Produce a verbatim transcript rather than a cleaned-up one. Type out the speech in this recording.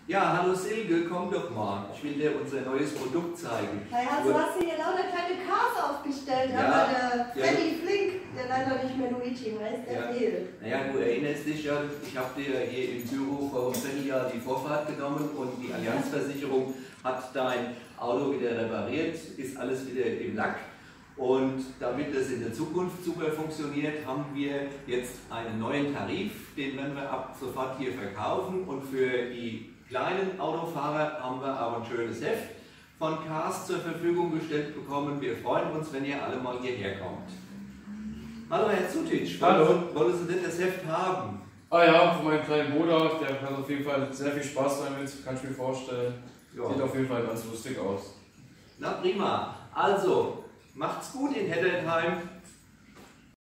Ja, hallo Silke, komm doch mal. Ich will dir unser neues Produkt zeigen. Naja, du hast hier lauter kleine Cars aufgestellt, Ja, aber der ja. Freddy Flink, der leider nicht mehr Luigi heißt, der Ja. fehlt. Naja, du erinnerst dich ja, ich habe dir hier im Büro vor einem Vierteljahr die Vorfahrt genommen und die Allianzversicherung hat dein Auto wieder repariert, ist alles wieder im Lack. Und damit das in der Zukunft super funktioniert, haben wir jetzt einen neuen Tarif, den werden wir ab sofort hier verkaufen. Und für die kleinen Autofahrer haben wir auch ein schönes Heft von Cars zur Verfügung gestellt bekommen. Wir freuen uns, wenn ihr alle mal hierher kommt. Hallo Herr Zutic, Hallo. Wollen Sie denn das Heft haben? Ah ja, von meinem kleinen Bruder, der hat auf jeden Fall sehr viel Spaß damit, kann ich mir vorstellen. Ja. Sieht auf jeden Fall ganz lustig aus. Na prima. Also, macht's gut in Heddernheim.